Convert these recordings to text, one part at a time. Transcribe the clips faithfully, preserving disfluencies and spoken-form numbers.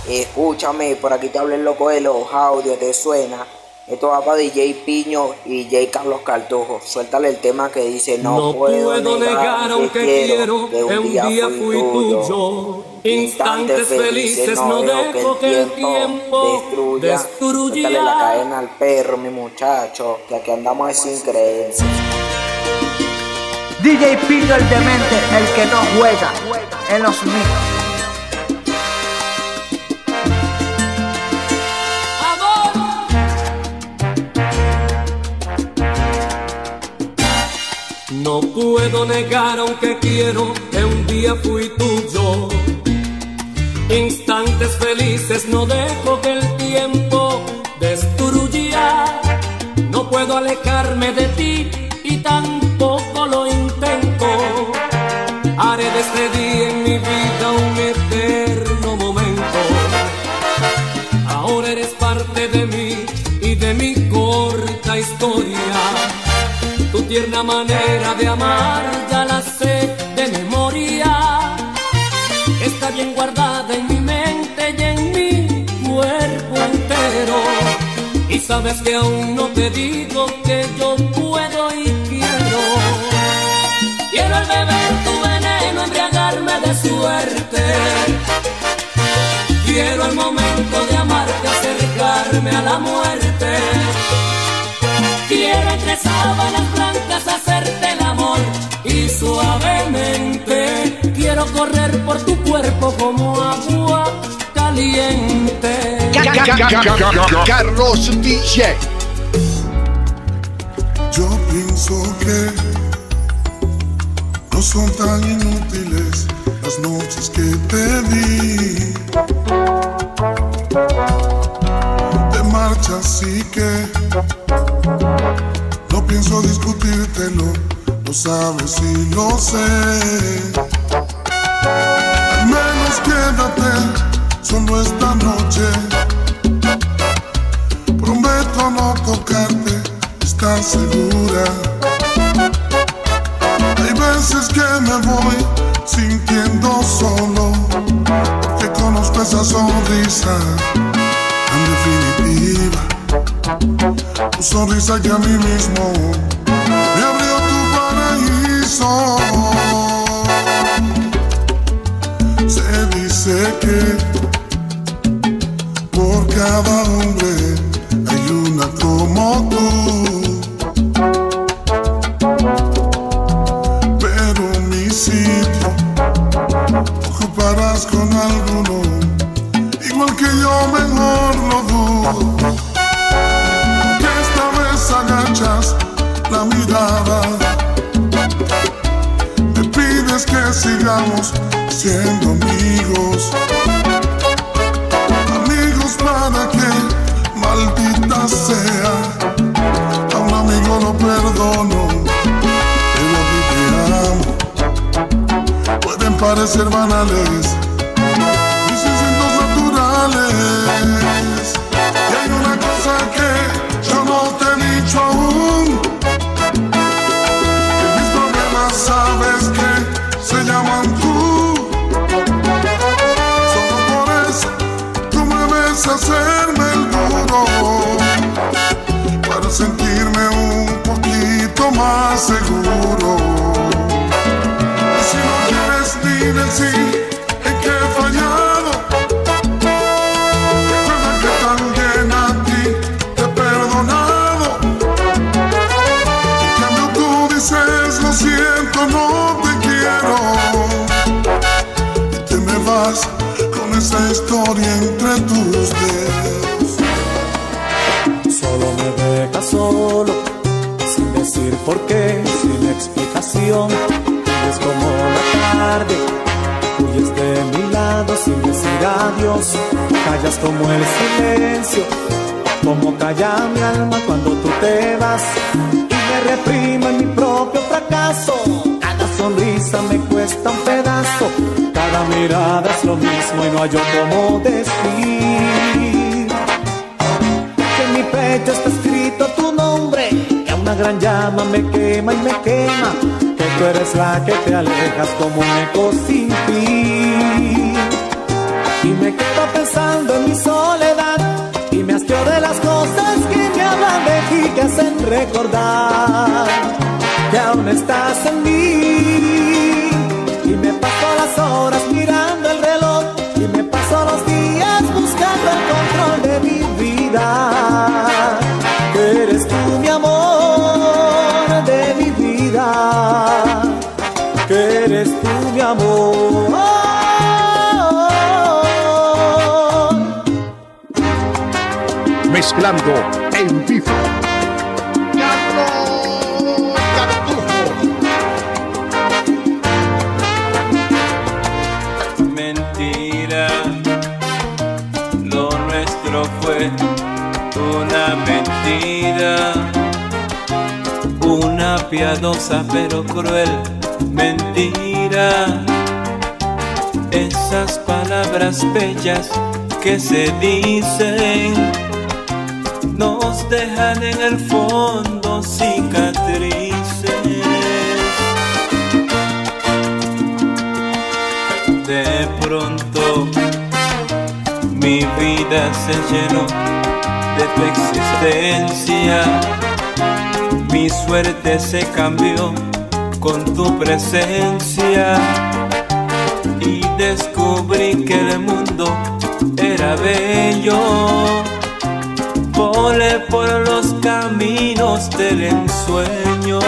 Escúchame, por aquí te habla el loco de los audios, ¿te suena? Esto va para D J Piño y D J Carlos Cartujo. Suéltale el tema que dice: No, no puedo, puedo negar, negar aunque quiero, que un día, día fui, fui tuyo. tuyo. Instantes felices, no dejo que el tiempo destruya. destruya. Suéltale la cadena al perro, mi muchacho, que aquí andamos sin creencias. D J Piño el demente, el que no juega en los míos. No puedo negar aunque quiero que un día fui tuyo. Instantes felices no dejo que el tiempo destruya. No puedo alejarme de ti y tampoco lo intento. Haré de este día en mi vida un eterno momento. Ahora eres parte de mí y de mi corta historia. Tu tierna manera de amar ya la sé de memoria. Está bien guardada en mi mente y en mi cuerpo entero. Y sabes que aún no te digo que yo puedo y quiero. Quiero al beber tu veneno, embriagarme de suerte. Quiero al momento de amarte acercarme a la muerte. Quiero entre sábanas blancas hacerte el amor y suavemente quiero correr por tu cuerpo como agua caliente. Carlos D J. Yo pienso que no son tan inútiles las noches que te di. Te marchas y que no pienso discutírtelo, lo sabes y lo sé. Al menos quédate solo esta noche. Prometo no tocarte, ¿estás segura? Hay veces que me voy sintiendo solo, porque conozco esa sonrisa tan definitiva. Tu sonrisa que a mí mismo me abrió tu paraíso. Se dice que por cada hombre hay una como tú, pero mi sitio ocuparás con alguno, igual que yo, mejor lo dudo. Agachas la mirada, me pides que sigamos siendo amigos. Amigos para que, maldita sea, a un amigo lo perdono, pero a ti te amo. Pueden parecer banales mis instintos naturales, y hay una cosa que yo no te he dicho aún, que mis problemas sabes que se llaman tú. Solo por eso tú me ves hacerme el duro, para sentirme un poquito más seguro. Y si no quieres ni decir en qué he fallado, lo siento, no te quiero, y te me vas con esa historia entre tus dedos. Solo me dejas solo, sin decir por qué, sin explicación. Vives como la tarde, huyes de mi lado sin decir adiós. Callas como el silencio, como calla mi alma cuando tú te vas. Me reprimo en mi propio fracaso. Cada sonrisa me cuesta un pedazo. Cada mirada es lo mismo y no hallo cómo decir que en mi pecho está escrito tu nombre, que a una gran llama me quema y me quema, que tú eres la que te alejas como un eco sin fin. y me quedo pensando en mi soledad y me hastio de las cosas que me hablan de ti, que hacen recordar que aún estás en mí. Y me paso las horas mirando el reloj y me paso los días buscando el control de mi vida. Que eres tú mi amor de mi vida, que eres tú mi amor. Mezclando en vivo Carlos Cartujo. Mentira, lo nuestro fue una mentira, una piadosa pero cruel mentira. Esas palabras bellas que se dicen nos dejan en el fondo cicatrices. De pronto mi vida se llenó de tu existencia, mi suerte se cambió con tu presencia y descubrí que el mundo era bello. Volé por los caminos del ensueño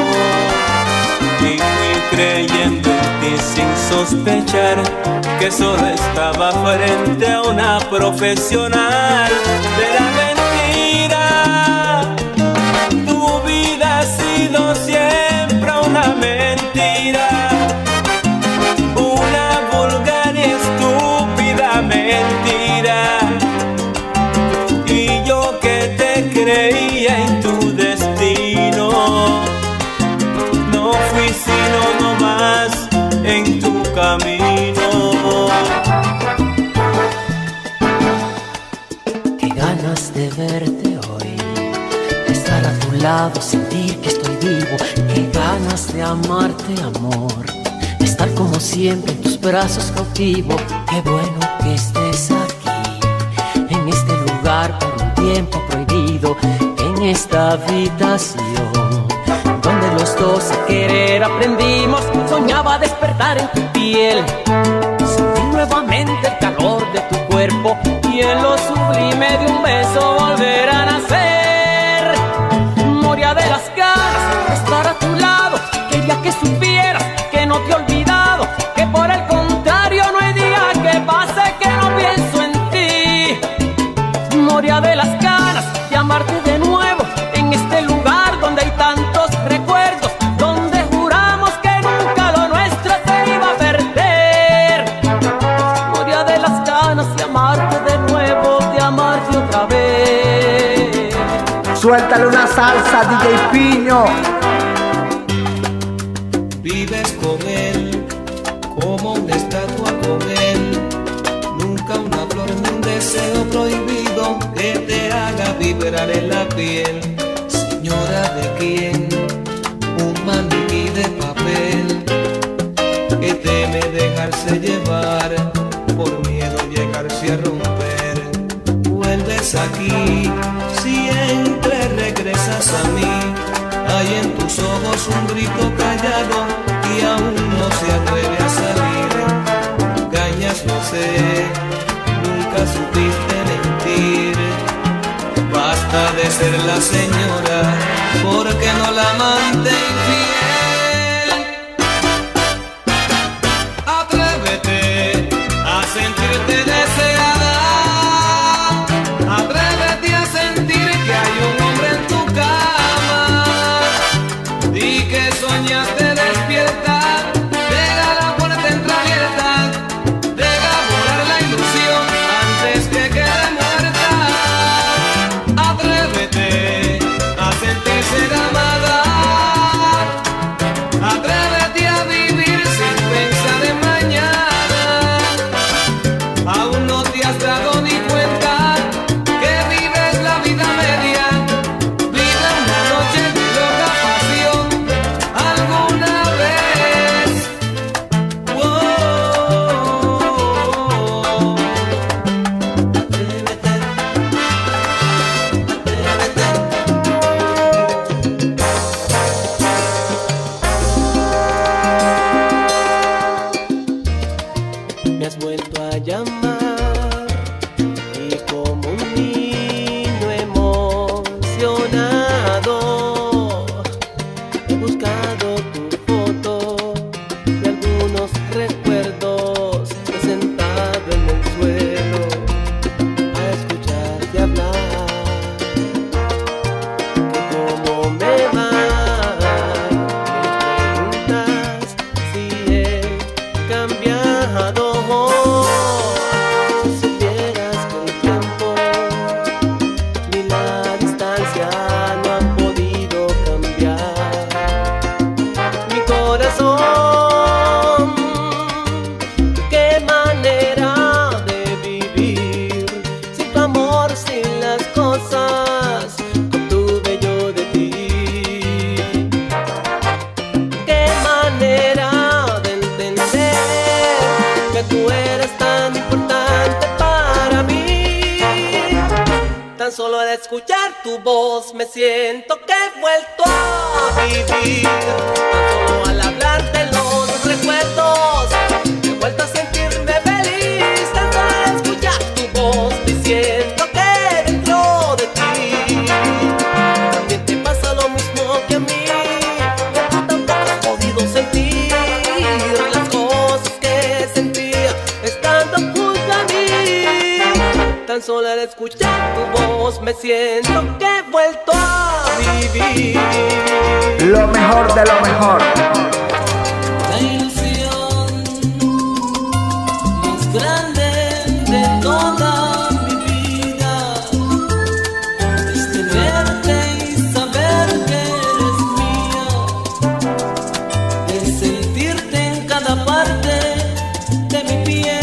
y fui creyendo en ti sin sospechar que solo estaba frente a una profesional de la mentira. Tu vida ha sido siempre una mentira, una vulgar y estúpida mentira. Y yo que te creía en tu destino, no fui sino nomás en tu camino. Qué ganas de verte hoy, de estar a tu lado, sentir que estoy vivo. Qué ganas de amarte, amor, de estar como siempre en tus brazos cautivo. Qué bueno que estés aquí, en este lugar por un tiempo prohibido, en esta habitación donde los dos a querer aprendimos. Soñaba despertar en tu piel, sentir nuevamente el calor de tu cuerpo y en lo sublime de un beso volver a nacer. Moría de las ganas de estar a tu lado, quería que supieras que no te he olvidado, que por el contrario no hay día que pase que no pienso en ti. Moría de las ganas de amarte de nuevo en este lugar donde hay tantos recuerdos, donde juramos que nunca lo nuestro se iba a perder. Moría de las ganas de amarte de nuevo, de amarte otra vez. Suéltale una salsa, D J Piño. Vives con él como una estatua con él, nunca una flor ni un deseo prohibido que te haga vibrar en la piel. Señora de quién, un maniquí de papel que teme dejarse llevar por miedo llegarse a romper. Vuelves aquí, siempre regresas a mí. Hay en tus ojos un grito callado y aún no se atreve a salir. Engañas, no sé, nunca supiste mentir. Basta de ser la señora, porque no la amante infiel. Atrévete a sentirte deseada, atrévete a sentir que hay un hombre en tu cama y que soñaste despierta. Deja la puerta entreabierta, deja volar la ilusión antes que quede muerta. Atrévete a sentir ser amada, atrévete a vivir sin pensar en mañana. Aún no te has dado ni cuenta que vives la vida media. Vive una noche de loca pasión alguna vez. Wow. Tan solo al escuchar tu voz me siento que he vuelto a vivir. Tan solo al hablar de los recuerdos he vuelto a sentirme feliz. Tan solo al escuchar tu voz me siento que dentro de ti también te pasa lo mismo que a mí, que tú tampoco has podido sentir las cosas que sentía estando junto a mí. Tan solo al escuchar tu voz me siento que he vuelto a vivir. Lo mejor de lo mejor. La ilusión más grande de toda mi vida es tenerte y saber que eres mía, es sentirte en cada parte de mi piel.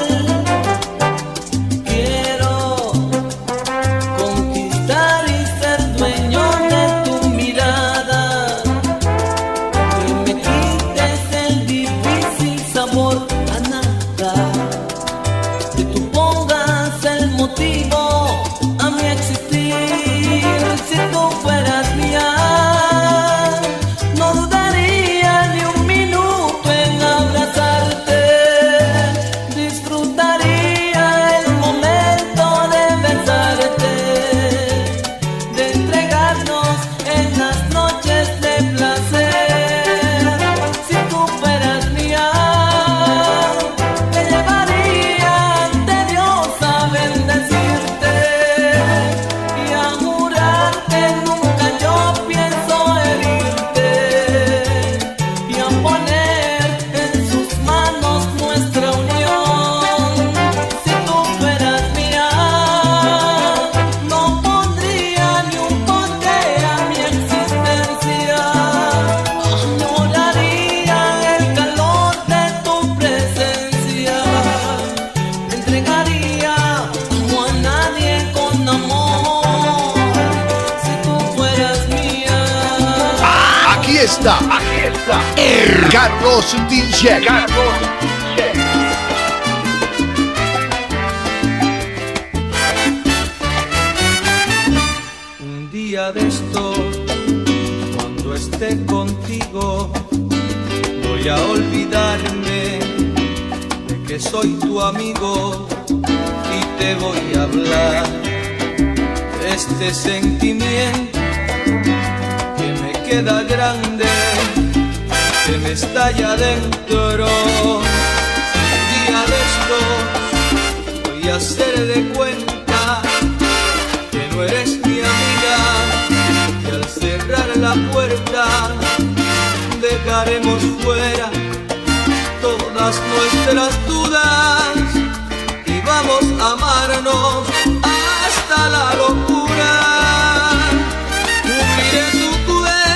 Está, aquí está, Carlos D J. Carlos D J. Un día de estos, cuando esté contigo, voy a olvidarme de que soy tu amigo y te voy a hablar de este sentimiento queda grande, que me estalla dentro. Un día de estos voy a hacer de cuenta que no eres mi amiga, y al cerrar la puerta dejaremos fuera todas nuestras dudas y vamos a amarnos hasta la locura. Cubriré tu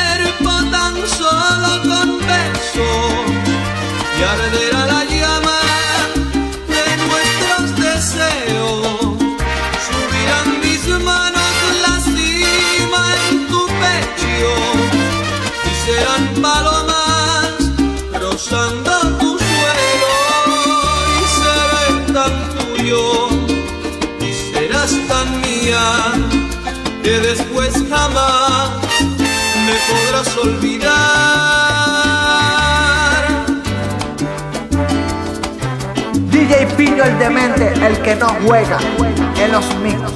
solo con besos y arderá la llama de nuestros deseos. Subirán mis manos la cima en tu pecho y serán palomas rozando tu suelo, y seré tan tuyo y serás tan mía que después jamás me podrás olvidar. D J Piño el demente, el que no juega en los micros.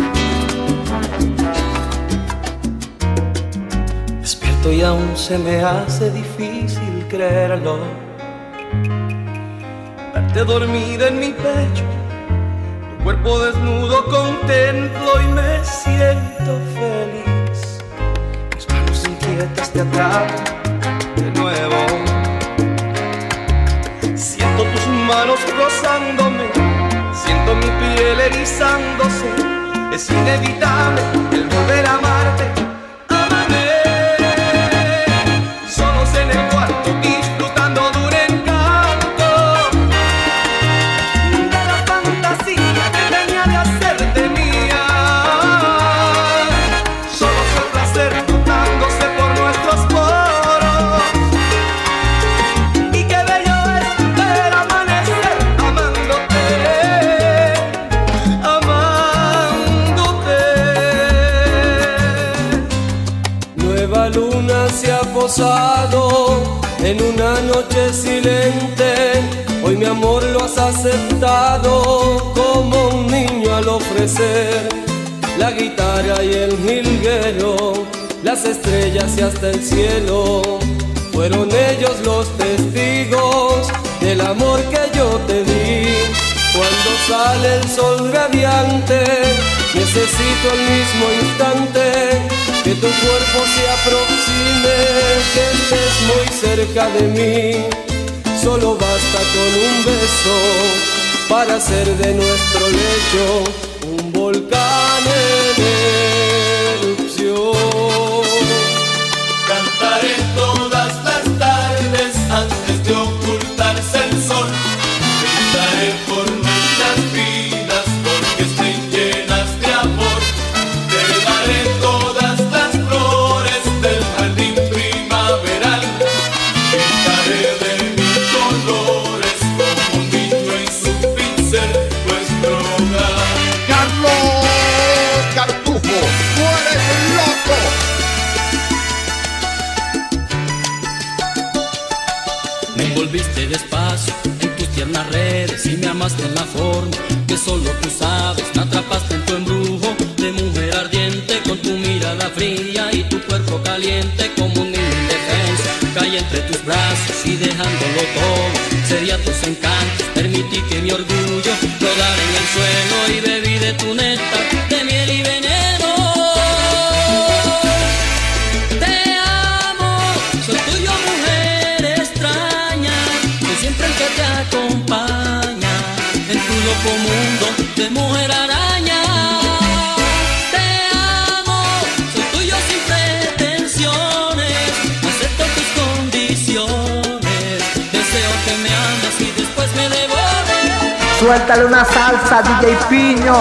Despierto y aún se me hace difícil creerlo. Verte dormida en mi pecho, tu cuerpo desnudo contemplo y me siento feliz. Te atrapan de nuevo. Siento tus manos rozándome, siento mi piel erizándose. Es inevitable el volver a amarte. Amame, solos en el cuarto disfrutando de un encanto, de la fantasía que tenía de hacerte mía. Solo el placer notándose por nuestros poros, y qué bello es ver amanecer amándote, amándote. se ha posado en una noche silente. Hoy mi amor lo has aceptado como un niño al ofrecer la guitarra y el jilguero, las estrellas y hasta el cielo. Fueron ellos los testigos del amor que yo te di. Cuando sale el sol radiante, necesito al mismo instante que tu cuerpo se aproxime, que estés muy cerca de mí. Solo basta con un beso para hacer de nuestro lecho un volcán en erupción. Cantaré todas las tardes antes de ocultarse el sol. Brindaré por nuestras vidas porque estén llenas de amor. Te daré todas las flores del jardín primaveral. Pintaré de mil colores como un niño en su pincel nuestro hogar. Carlos Cartufo, tú eres loco. Me envolviste despacio en tus tiernas redes y me amaste en la forma que solo tú sabes. Me atrapaste en tu embrujo de mujer ardiente con tu mirada fría y tu cuerpo caliente como un niño indefenso. Caí entre tus brazos y dejándolo todo sería tus encantos. Permití que mi orgullo rodara en el suelo y bebí de tu néctar de miel y veneno. Te amo, soy tuyo mujer extraña, soy siempre el que te acompaña en tu loco mundo de mujer araña. Te amo, soy tuyo sin pretensiones, acepto tus condiciones, deseo que me ames y después me devores. Suéltale una salsa, D J Piño.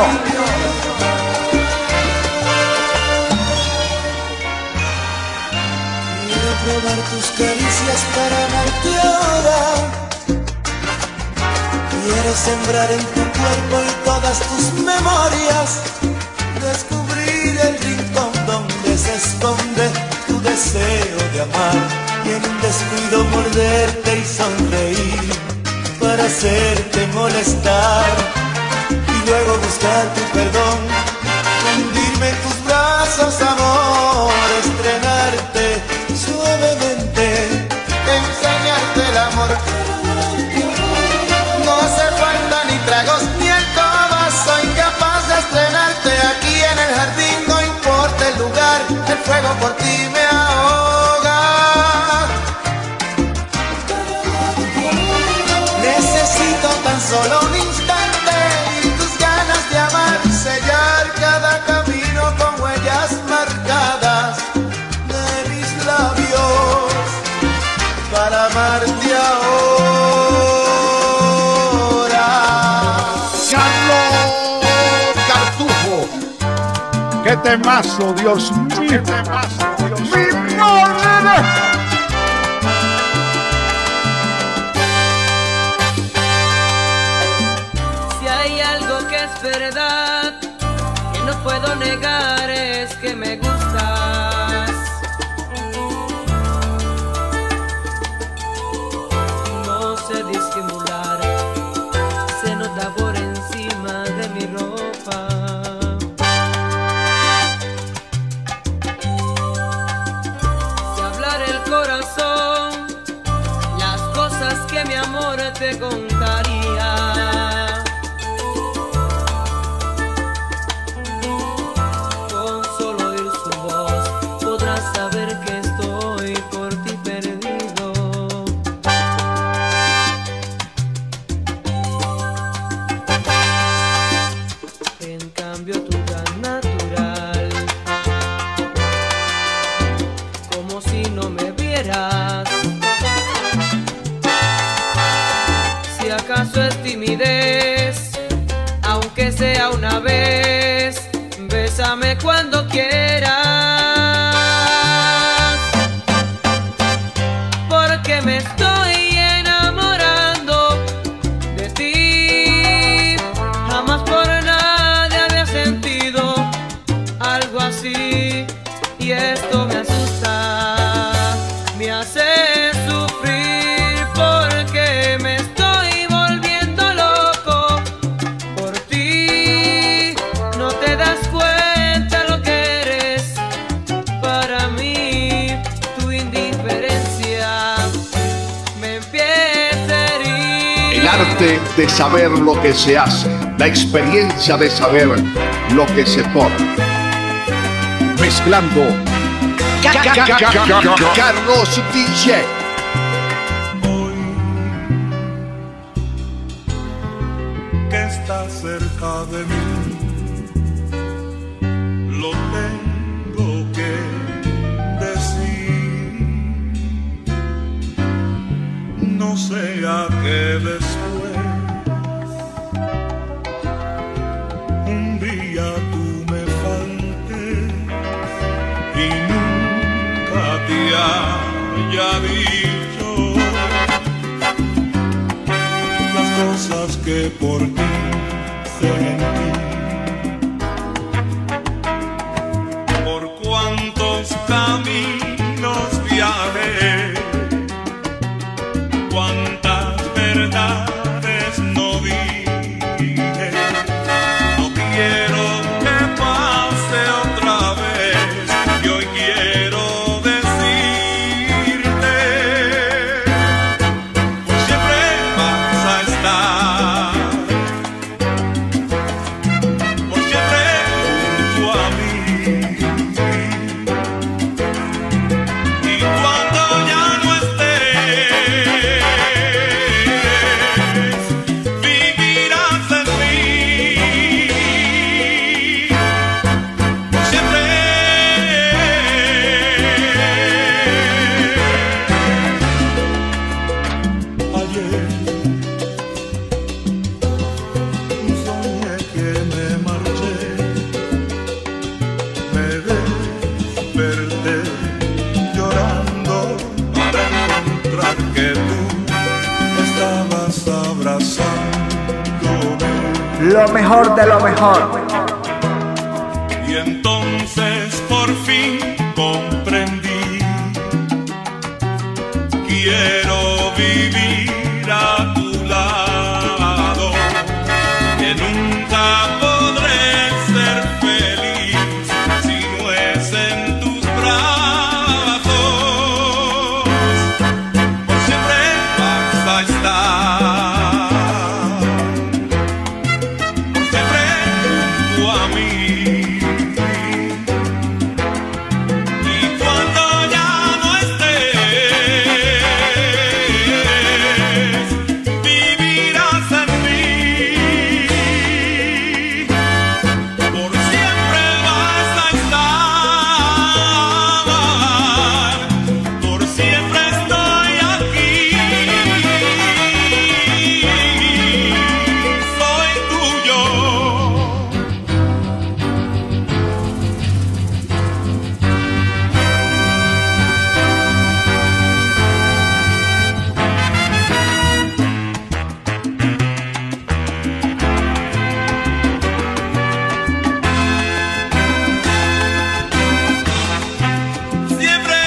Quiero probar tus caricias para amarte ahora. Quiero sembrar en tu cuerpo y todas tus memorias, descubrir el rincón donde se esconde tu deseo de amar y en un descuido morderte y sonreír para hacerte molestar y luego buscar tu perdón, hundirme en tus brazos, amor, estrenarte suavemente, enseñarte el amor. No hace falta ni tragos ni alcobas, soy capaz de estrenarte aquí en el jardín, no importa el lugar, el fuego por ti me ahoga. Necesito tan solo un instante y tus ganas de amar, sellar cada camino con huellas marcadas de mis labios para amarte ahora. Carlos Cartufo. Qué temazo, Dios mío. Qué temazo, Dios mío. Si hay algo que es verdad, que no puedo negar, es que me gustas. No sé disimular, se nota por encima de mi ropa. Si hablar el corazón, las cosas que mi amor te contaría. Con solo oír su voz podrás saber que estoy por ti perdido. En cambio tú tan natural, como si no me vieras. Si acaso es timidez, aunque sea una vez, bésame cuando quieras, porque me estoy enamorando de ti. Jamás por nadie había sentido algo así y esto me asusta. arte de saber lo que se hace, la experiencia de saber lo que se pone. Mezclando Carlos D J. Que está cerca de mí, lo tengo que decir. No sea que después un día tú me faltes y nunca te haya dicho las cosas que por ti sentí. Por cuántos caminos viajé, cuántas verdades no dije. No quiero que pase otra vez, y hoy quiero decirte: por siempre vas a estar, por siempre junto a mí. Y cuando ya no estés, vivirás en mí, por siempre. Ayer soñé que me marché, me desperté llorando para encontrar que tú estabas abrazándome. Lo mejor de lo mejor. Y entonces por fin comprendí, quiero vivir a tu lado, que nunca podré ser feliz si no es en tus brazos. Por siempre vas a estar, por siempre junto a mí. Y cuando ya no estés, vivirás en mí, por siempre vas a estar, por siempre estoy aquí, soy tuyo. Siempre.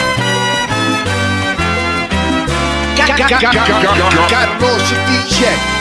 Carlos D J.